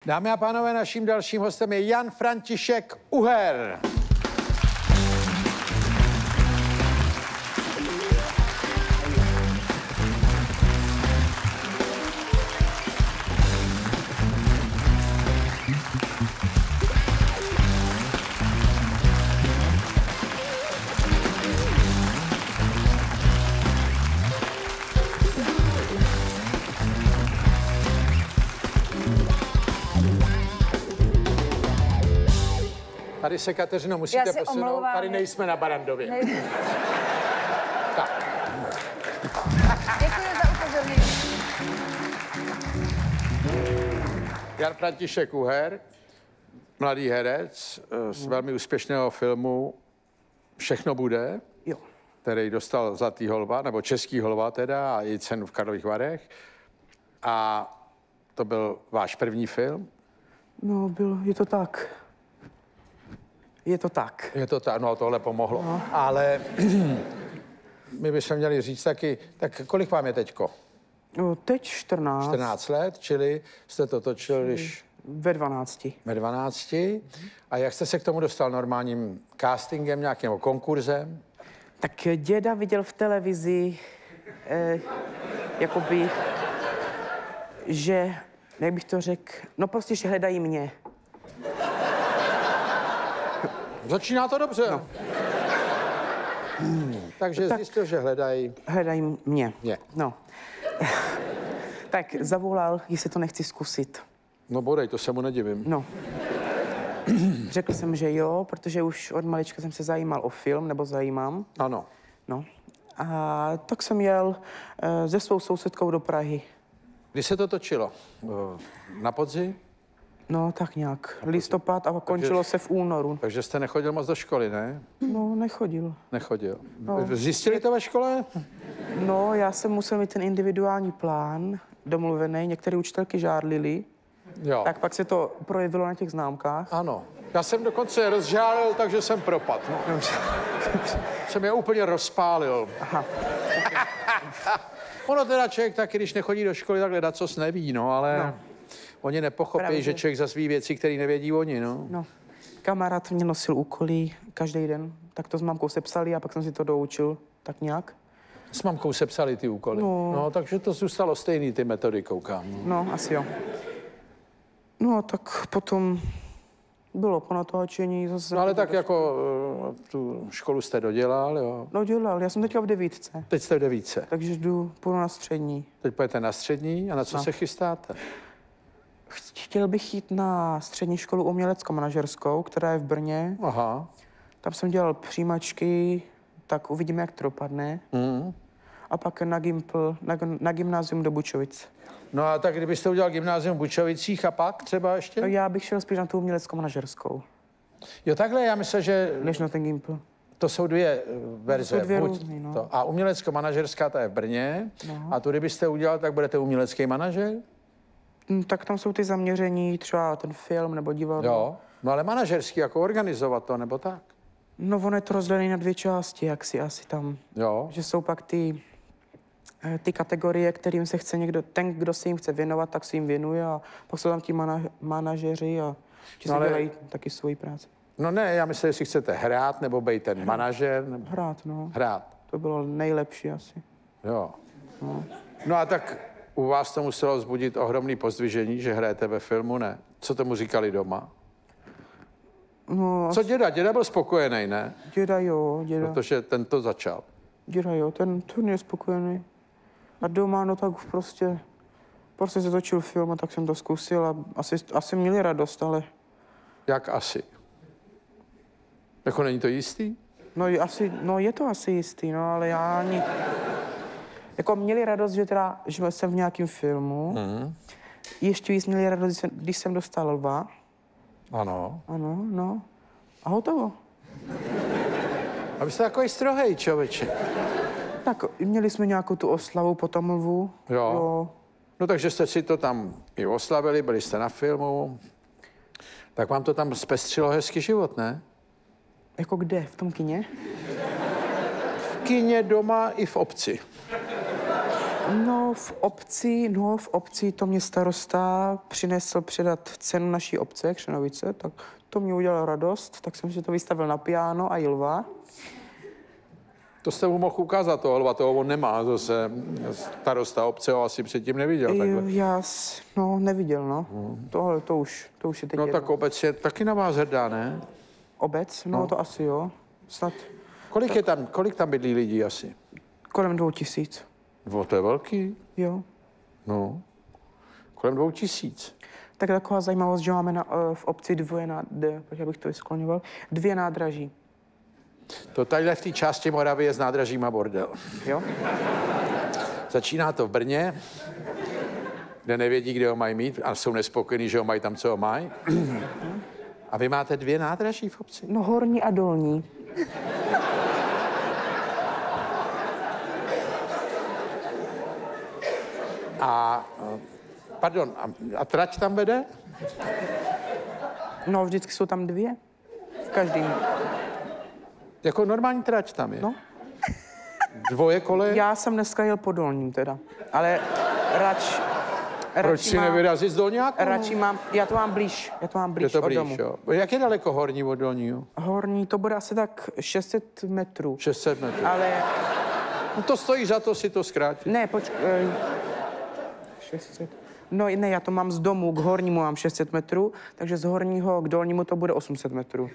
Dámy a pánové, naším dalším hostem je Jan František Uher. Tady se, Kateřino, musíte posunout. Omlouvám. Tady nejsme na Barandově. Tak. Děkuji za upozornění. Jan František Uher, mladý herec z velmi úspěšného filmu Všechno bude, Jo. který dostal Zlatý holva, nebo Český holva teda, a i cenu v Karlových Varech. A to byl váš první film? No, je to tak. Je to tak. Je to tak, no tohle pomohlo. No. Ale my bychom měli říct taky, tak kolik vám je teďko? No, teď 14. 14 let, čili jste to točil, když... Ve 12. Ve 12. A jak jste se k tomu dostal? Normálním castingem, nějakým konkurzem? Tak děda viděl v televizi, jakoby, že, jak bych to řekl, no prostě, že hledají mě. Začíná to dobře. No. Takže tak zjistil, že hledají... Hledají mě. Mě. No. Tak zavolal, jestli to nechci zkusit. No bodej, to se mu nedivím. No. Řekl jsem, že jo, protože už od malička jsem se zajímal o film, nebo zajímám. Ano. No. A tak jsem jel se svou sousedkou do Prahy. Kdy se to točilo? Na podzim? No, tak nějak. Listopad a končilo se v únoru. Takže jste nechodil moc do školy, ne? No, nechodil. Nechodil. No. Zjistili to ve škole? No, já jsem musel mít ten individuální plán domluvený. Některé učitelky žárlily. Jo. Tak pak se to projevilo na těch známkách. Ano. Já jsem dokonce rozžálil, takže jsem propadl. No. Jsem je úplně rozpálil. Aha. Ono teda člověk taky, když nechodí do školy, tak ledacos neví, no, ale no. Oni nepochopí, Pravdě. že člověk zazví věci, které nevědí oni, no. No. Kamarád mě nosil úkoly každý den. Tak to s mamkou sepsali a pak jsem si to doučil tak nějak. S mamkou sepsali ty úkoly. No, takže to zůstalo stejný, ty metody, koukám. No, asi jo. No, tak potom bylo po natáčení zase... No, ale tak jako tu školu jste dodělal, jo? No, dělal. Já jsem teďka v 9. Teď jste v 9. Takže půjdu na střední. Teď půjdete na střední a na co No. se chystáte? Chtěl bych jít na střední školu umělecko-manažerskou, která je v Brně. Aha. Tam jsem dělal přijímačky, tak uvidíme, jak to dopadne. A pak na gymnázium do Bučovic. No a tak kdybyste udělal gymnázium v Bučovicích a pak třeba ještě? Já bych šel spíš na tu umělecko-manažerskou, Jo, takhle, já myslím, že než na ten Gimpl. to jsou dvě verze. jsou dvě Buď různý, no. to. A umělecko-manažerská, ta je v Brně. No. A tu, kdybyste udělal, tak budete umělecký manažer? Tak tam jsou ty zaměření, třeba ten film nebo divadlo. Jo. No ale manažerský, jako organizovat to, nebo tak? No, ono je to rozdělené na dvě části, jak si asi tam. Jo. Že jsou pak ty kategorie, kterým se chce někdo, ten, kdo se jim chce věnovat, tak se jim věnuje a pak jsou tam ti manažeři a ti si dělají taky svoji práci. No ne, já myslím, jestli chcete hrát, nebo být ten manažer. Nebo... Hrát, no. Hrát. To bylo nejlepší asi. Jo. No a tak u vás to muselo vzbudit ohromný pozdvižení, že hrajete ve filmu, ne? Co tomu říkali doma? No, Co děda? Děda byl spokojený, ne? děda jo, děda. Protože ten to začal. Děda jo, ten je spokojený. A doma, no tak prostě se točil film a tak jsem to zkusil a asi měli radost, ale... Jak asi? Jako není to jistý? No je to asi jistý, no, ale já ani... Jako měli radost, že jsem v nějakém filmu. Ještě víc měli radost, když jsem dostal lva. Ano. Ano, no. A hotovo. A vy jste takový strohej, člověče. Tak měli jsme nějakou tu oslavu po tom lvu. Jo. No takže jste si to tam i oslavili, byli jste na filmu. Tak vám to tam zpestřilo hezky život, ne? Jako kde? V tom kině? V kině, doma i v obci. No, v obci to mě starosta přinesl předat cenu naší obce, Křenovice, tak to mě udělalo radost, tak jsem si to vystavil na piano a jilva. To jste mu mohl ukázat, toho lva, toho on nemá, zase starosta obce ho asi předtím neviděl. Takhle. Neviděl, no. Tohle, to už je teď No jedno. tak obec je taky na vás hrdá, ne? Obec? No, to asi jo. Snad Kolik tam bydlí lidí asi? kolem 2000. To je velký. Jo. No, kolem 2000. Tak taková zajímavost, že máme v obci jak bych to vyskloňoval, 2 nádraží. To tadyhle v té části Moravy je s nádražím a bordel. Jo? Začíná to v Brně, kde nevědí, kde ho mají mít a jsou nespokojení, že ho mají tam, co ho mají. A vy máte 2 nádraží v obci? No, horní a dolní. Pardon, a trať tam vede? No, vždycky jsou tam 2. V každém. Jako normální trať tam je? No. 2 koleje? Já jsem dneska jel po dolním teda, ale Proč si nevyrazit z dolňáku? Já to mám blíž Je to od blíž, domu. jo. Jak je daleko horní od dolního? Horní, to bude asi tak 600 metrů. 600 metrů. Ale No to stojí za to si to zkrátit. ne, 600. No ne, já to mám z domu k hornímu mám 600 metrů, takže z horního k dolnímu to bude 800 metrů.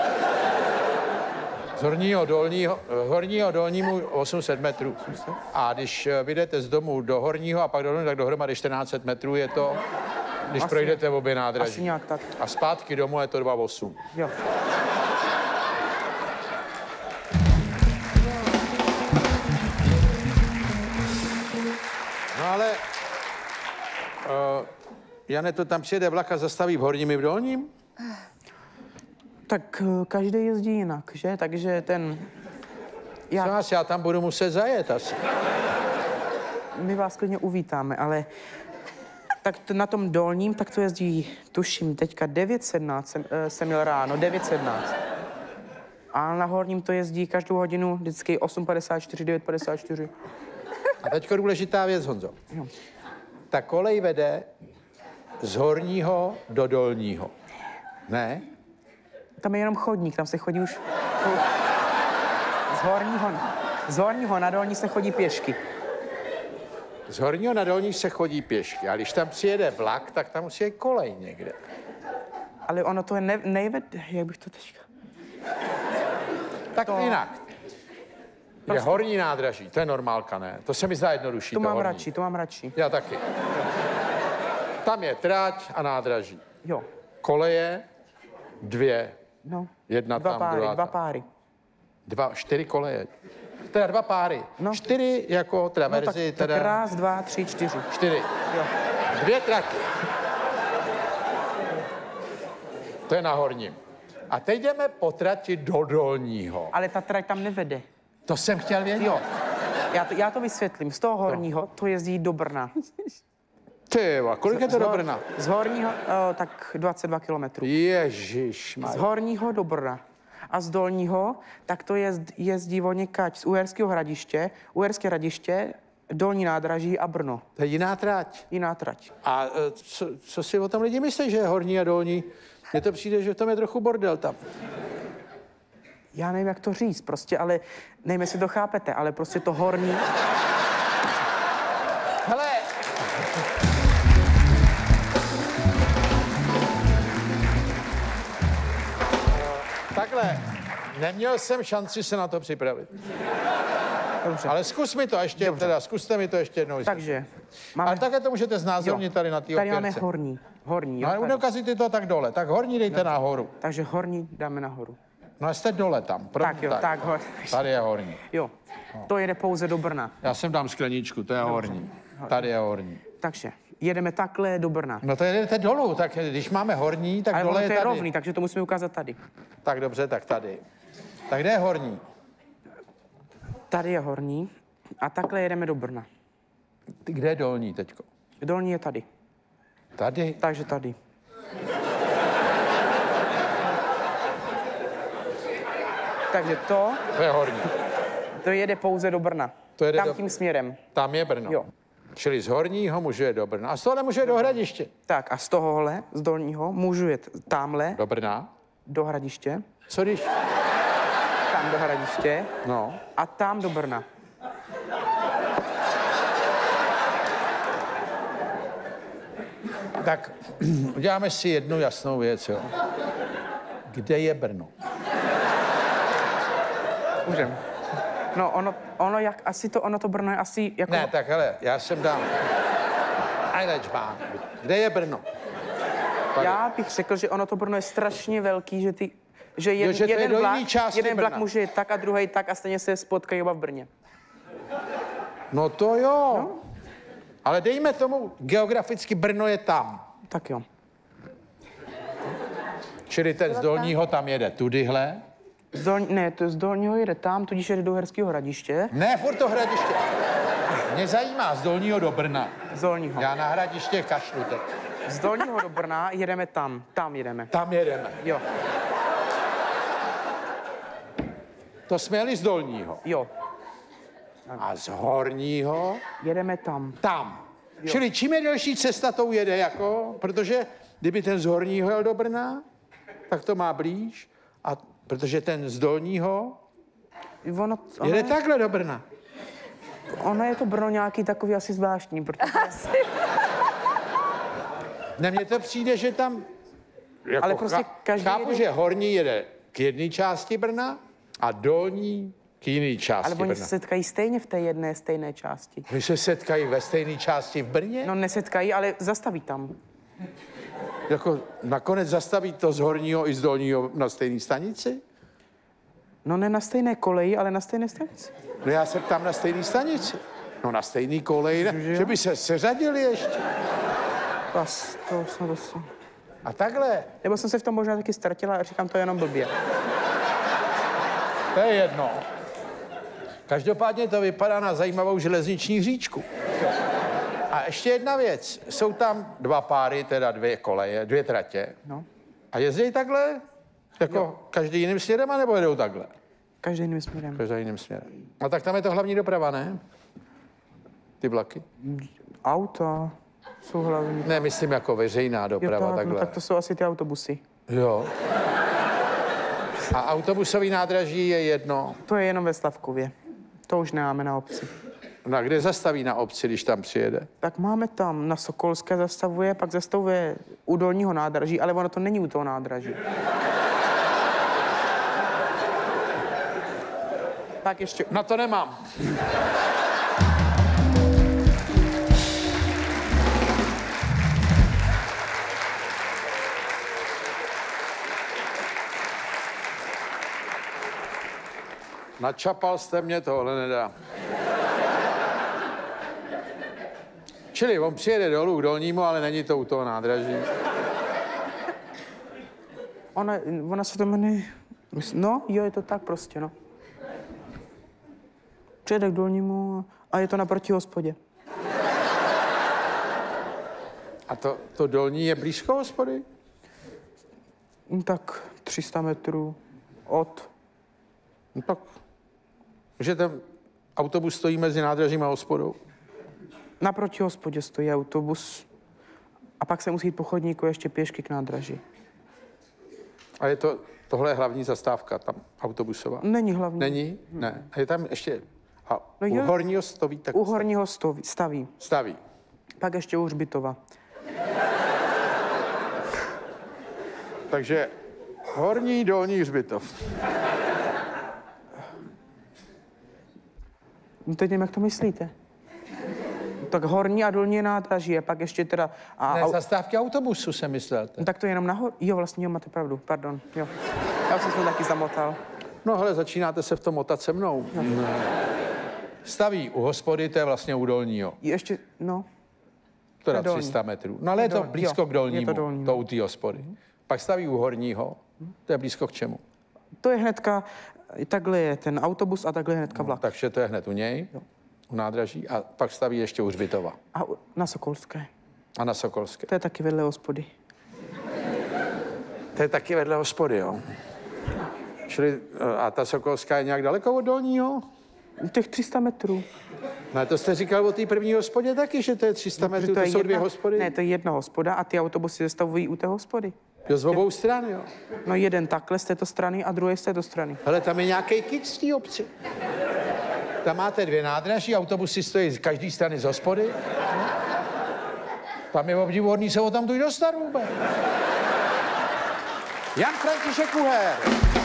Z horního dolnímu 800 metrů. A když vyjdete z domu do horního a pak do dolního, tak dohromady 1400 metrů je to, když Asi- projdete obě nádraží. Asi nějak tak. A zpátky domů je to 2,8. Jo. No ale, Jane, to tam přijede vlak a zastaví v horním i v dolním? Tak každý jezdí jinak, že? Takže Já tam budu muset zajet asi. my vás klidně uvítáme, ale tak na tom dolním, tak to jezdí, tuším, teďka 9:17 jsem jel ráno, 9:17. A na horním to jezdí každou hodinu vždycky 8:54, 9:54. A teďko důležitá věc, Honzo. Jo. Ta kolej vede z horního do dolního. Ne? Tam je jenom chodník, tam se chodí už... Z horního na dolní se chodí pěšky. Z horního na dolní se chodí pěšky. A když tam přijede vlak, tak tam musí je kolej někde. Ale ono to je nejvede, jak bych to teďka... Tak jinak. Je horní nádraží, to je normálka, ne? To se mi zdá jednodušší. To mám horní. radši, to mám radši. Já taky. Tam je trať a nádraží. Jo. Koleje 2. No. Jedna tam, druhá Dva tam. páry. 4 koleje. Teda 2 páry. No. 4 jako No traverzy, tak teda 1, 2, 3, 4. 4. Jo. 2 trati. To je na horním. A teď jdeme po trati do dolního. Ale ta trať tam nevede. To jsem chtěl vědět. Jo. Já to vysvětlím. Z toho horního to jezdí do Brna. Ty, kolik je to do Brna? Z horního tak 22 kilometrů. Ježiš, Z horního do Brna. A z dolního, tak to jezdí odněkať z Uherského Hradiště, Uherské Hradiště, Dolní nádraží a Brno. To je jiná trať. Jiná trať. A co si o tom lidi myslí, že je horní a dolní? Mně to přijde, že v tom je trochu bordel tam. Já nevím, jak to říct, prostě, ale nevím, jestli to chápete, ale prostě to horní... Hele! Takhle, neměl jsem šanci se na to připravit. Dobře. Ale zkus mi to ještě, zkuste mi to ještě jednou. Takže Ale také to můžete znázornit tady na té tady máme opěrce. horní, jo, No, ale tady. neukazujte to tak dole. Tak horní dejte nahoru. Takže horní dáme nahoru. No a jste dole tam. Tak jo, tak Tady je horní. Jo, to jede pouze do Brna. Já sem dám skleničku, to je horní. Tady je horní. Takže jedeme takhle do Brna. No to jedete dolů, tak když máme horní, tak Ale dole ono je to je tady. rovný, takže to musíme ukázat tady. Tak dobře, tak tady. Tak kde je horní? Tady je horní a takhle jedeme do Brna. Kde je dolní teďko? Dolní je tady, Tady. takže tady. Takže To je horní. to jede pouze do Brna. To jede Tam do- tím směrem. Tam je Brno. Jo. Čili z Horního můžu jet do Brna. A z toho můžu jet do Hradiště. Tak a z tohohle, z dolního, můžu jet tamhle Do Brna. do Hradiště, Co když? tam do Hradiště No. a tam do Brna. Tak uděláme si jednu jasnou věc, jo. Kde je Brno? Můžem. No ono jak asi to, ono to Brno je asi jako... Ne, tak hele, já jsem dal. Kde je Brno? Já bych řekl, že ono to Brno je strašně velký, že že Jo, že to je do jiný části jeden vlak Brna. může jít tak a druhý tak a stejně se spotkají oba v Brně. No to jo. No. Ale dejme tomu, geograficky Brno je tam. Tak jo. Čili ten z Dolního tam jede tudyhle. Z dolního jede tam, tudíž jede do Uherského Hradiště. Ne, furt to Hradiště. Mě zajímá z Dolního do Brna. Z dolního. Já na Hradiště kašlu teď. Z dolního do Brna jedeme tam. Tam jedeme. Tam jedeme. Jo. To jsme jeli z Dolního. Jo. A z Horního Jedeme tam. tam. Jo. Čili čím je delší cesta, tou jede jako, protože kdyby ten z Horního jel do Brna, tak to má blíž. A protože ten z Dolního jede takhle do Brna. Ono je to Brno nějaký takový asi zvláštní, protože... Ne, mně to přijde, že tam... Jako Ale prostě každý chápu, jede- že Horní jede k jedné části Brna a Dolní k jiné části Ale oni Brna. se setkají stejně v té jedné stejné části. Oni se setkají ve stejné části v Brně? No nesetkají, ale zastaví tam. Jako nakonec zastaví to z Horního i z Dolního na stejné stanici? No ne na stejné koleji, ale na stejné stanici. No já se ptám na stejné stanici. No na stejný koleji, ne? Že by se seřadili ještě. To snad asi. A takhle. Nebo jsem se v tom možná taky ztratila a říkám to jenom blbě. To je jedno. Každopádně to vypadá na zajímavou železniční říčku. A ještě jedna věc. Jsou tam dva páry, teda dvě koleje, dvě tratě. No. A jezdí takhle? Jako každý jiným směrem, anebo jedou takhle? Každý jiným směrem. Každý jiným směrem. A tak tam je to hlavní doprava, ne? Ty vlaky. Auta jsou hlavní. Ne, myslím jako veřejná doprava, tak, takhle. no, tak to jsou asi ty autobusy. Jo. A autobusový nádraží je jedno. To je jenom ve Slavkově. To už nemáme na obci. No a kde zastaví na obci, když tam přijede? Tak máme tam na Sokolské zastavuje, pak zastavuje u Dolního nádraží, ale ono to není u toho nádraží. Tak ještě... Na to nemám. Načapal jste mě, tohle nedá. Čili on přijede dolů k Dolnímu, ale není to u toho nádraží. Ona se to jmenuje... No, jo, je to tak prostě, no. Přijede k Dolnímu a je to naproti hospodě. A to Dolní je blízko hospody? Tak 300 metrů od... No tak, že ten autobus stojí mezi nádražím a hospodou. Naproti hospodě stojí autobus a pak se musí jít po chodníku ještě pěšky k nádraží. A tohle je hlavní zastávka tam autobusová? Není hlavní. Není? Ne. A je tam ještě... A No u jo. Horního stoví tak... U Horního staví. Staví. Pak ještě u Hřbitova. Takže Horní, Dolní, Hřbitov. No teď nevím, jak to myslíte. Tak Horní a Dolní je nádraží a pak ještě teda... Ne, zastávky autobusu jsem myslel. No, tak to je jenom nahoru. Jo, vlastně jo, máte pravdu, pardon. Jo. Já jsem se taky zamotal. No hele, začínáte se v tom motat se mnou. No. Staví u hospody, to je vlastně u Dolního. Ještě, no. Teda Dolní. 300 metrů. No ale je to Dolní, blízko jo, k Dolnímu, je to Dolní. to u té hospody. Pak staví u Horního, to je blízko k čemu? To je hnedka, takhle je ten autobus a takhle je hnedka vlak. Takže to je hned u něj, u nádraží, a pak staví ještě u Hřbitova Na Sokolské. a na Sokolské. To je taky vedle hospody. To je taky vedle hospody, jo. Čili, a ta Sokolská je nějak daleko od Dolního? Těch 300 metrů. No to jste říkal o té první hospodě taky, že to je 300 metrů, to jsou dvě hospody? Ne, to je jedna hospoda a ty autobusy zastavují u té hospody. Jo, z obou stran, jo. No jeden takhle z této strany a druhý z této strany. Ale tam je nějaký kic z té obci. Tam máte dvě nádraží, autobusy stojí z každé strany z hospody. No. Tam je obdivuhodný se o tam tu dostat vůbec. Jan František Kuher.